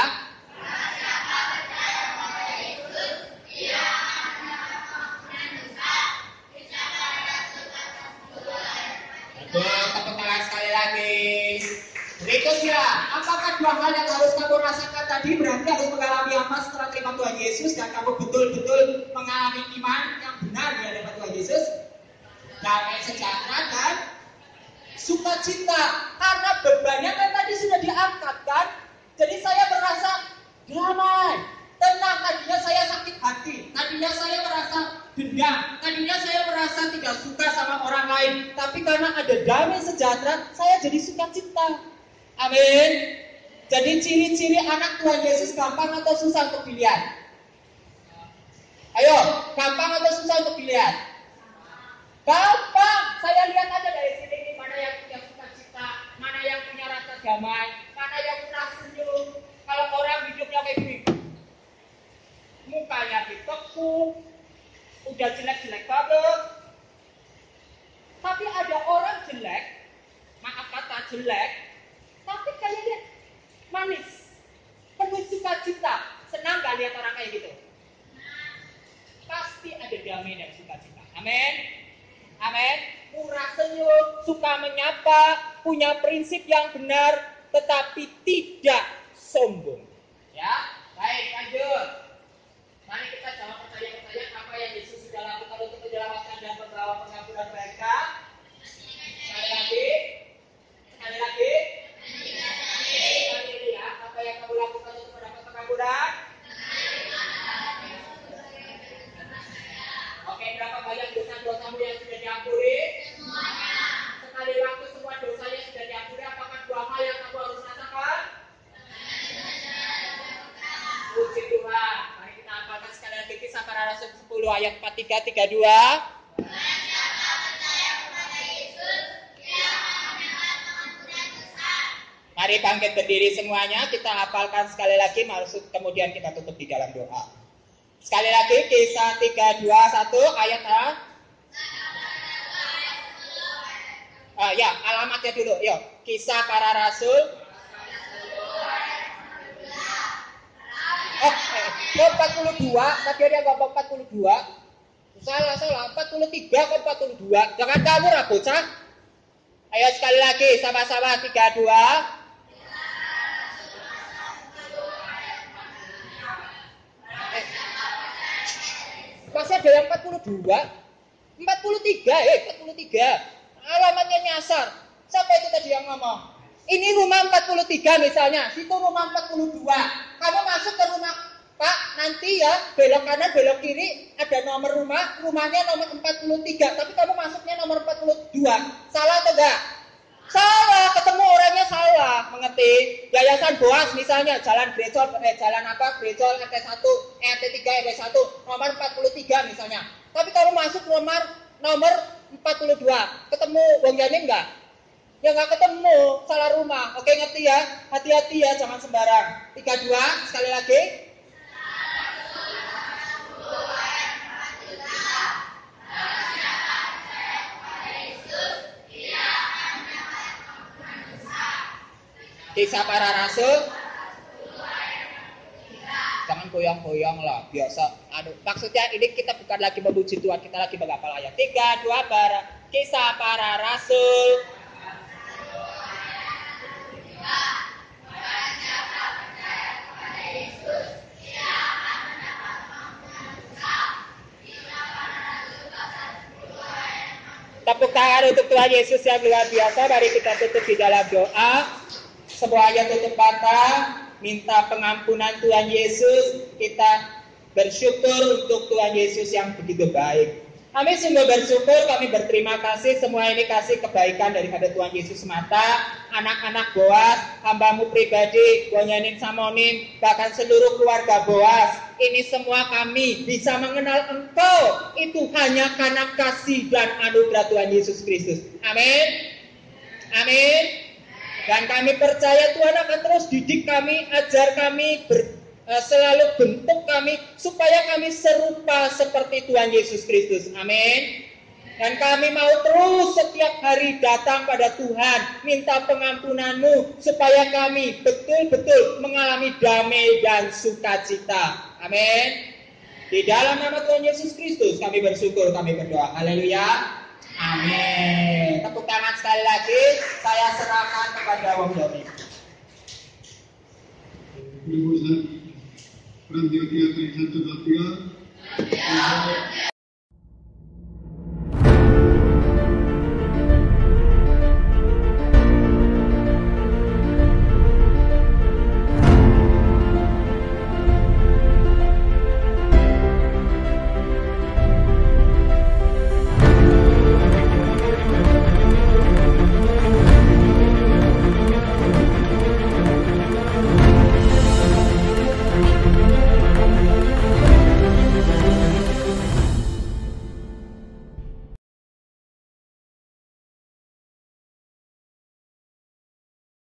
Betul, tepuk tangan sekali lagi. Berikutnya, apakah dua hal yang harus kamu rasakan tadi? Berarti harus mengalami apa setelah terima Tuhan Yesus dan kamu betul-betul mengalami iman yang benar di hadapan Tuhan Yesus? Damai sejahtera dan sukacita. Karena bebannya kan tadi sudah diangkat kan? Jadi saya merasa damai, tenang. Tadinya saya sakit hati, tadinya saya merasa dendam, tadinya saya merasa tidak suka sama orang lain. Tapi karena ada damai sejahtera, saya jadi sukacita. Amin. Jadi ciri-ciri anak Tuhan Yesus gampang atau susah untuk dilihat? Ayo, gampang atau susah untuk dilihat? Gampang. Saya lihat aja dari sini mana yang punya sukacita, mana yang punya rasa damai, mana yang pernah senyum. Kalau orang hidupnya kayak gini, mukanya ditekuk, udah jelek-jelek banget. Tapi ada orang jelek, maaf kata jelek, tapi kayaknya manis, penuh sukacita. Senang gak lihat orang kayak gitu? Pasti ada damai dan sukacita. Amin. Amin. Murah senyum, suka menyapa, punya prinsip yang benar, tetapi tidak sombong. Ya, baik, lanjut. Mari kita jawab pertanyaan-pertanyaan apa yang Yesus sudah lakukan untuk menyelamatkan dan membawa pengampunan mereka. Sekali lagi, sekali lagi, sekali lagi ya. Apa yang kamu lakukan untuk mendapat pengampunan? Oke, berapa banyak dosa-dosamu yang sudah diampuni? Semuanya. Sekali waktu semua dosanya sudah diampuni, apakah dua hal yang kamu harus rasakan? Puji Tuhan. Mari kita hafalkan sekali lagi Kisah Para Rasul sepuluh ayat empat puluh tiga tiga dua. Mari bangkit berdiri semuanya, kita hafalkan sekali lagi, maksud kemudian kita tutup di dalam doa. Sekali lagi Kisah tiga dua satu ayat A. Ah, ya, alamatnya dulu. Yuk, Kisah Para Rasul. Oh, eh, empat puluh dua, tadi dia ngomong empat puluh dua. Salah, salah, empat puluh tiga ke empat puluh dua. Jangan kabur, ah, bocah. Ayo sekali lagi, sama-sama tiga dua. Eh, masih ada yang empat puluh dua? empat puluh tiga, eh, empat puluh tiga. Alamatnya nyasar. Siapa itu tadi yang ngomong? Ini rumah empat puluh tiga misalnya, situ rumah empat puluh dua. Kamu masuk ke rumah, Pak, nanti ya belok kanan, belok kiri, ada nomor rumah, rumahnya nomor empat puluh tiga, tapi kamu masuknya nomor empat puluh dua. Salah atau enggak? Salah, ketemu orangnya salah, mengerti? Yayasan Boas misalnya, jalan Grecol, eh, jalan apa, Grecol R T satu, R T tiga, R T satu, nomor empat puluh tiga misalnya. Tapi kamu masuk nomor nomor empat puluh dua, ketemu Bang Yani enggak? Ya nggak ketemu, salah rumah. Oke, ngerti ya? Hati-hati ya, jangan sembarang. tiga dua, sekali lagi. Kisah Para Rasul. Jangan goyang-goyang lah, biasa. Aduh, maksudnya ini kita bukan lagi memuji Tuhan, kita lagi menghafal ayat. tiga dua, para Kisah Para Rasul. Tepuk tangan untuk Tuhan Yesus yang luar biasa. Mari kita tutup di dalam doa. Semuanya tutup mata. Minta pengampunan Tuhan Yesus. Kita bersyukur untuk Tuhan Yesus yang begitu baik. Kami sungguh bersyukur, kami berterima kasih. Semua ini kasih kebaikan daripada Tuhan Yesus semata. Anak-anak Boas, hambamu pribadi, Bonyanin Samonin, bahkan seluruh keluarga Boas. Ini semua kami bisa mengenal Engkau. Itu hanya karena kasih dan anugerah Tuhan Yesus Kristus. Amin. Amin. Dan kami percaya Tuhan akan terus didik kami, ajar kami, ber, uh, selalu bentuk kami, supaya kami serupa seperti Tuhan Yesus Kristus. Amin. Dan kami mau terus setiap hari datang pada Tuhan, minta pengampunan-Mu, supaya kami betul-betul mengalami damai dan sukacita. Amin. Di dalam nama Tuhan Yesus Kristus kami bersyukur, kami berdoa. Haleluya. Amin. Tepuk tangan sekali lagi. Saya serahkan kepada Wong Doni. Perang dia dia satu dua tiga.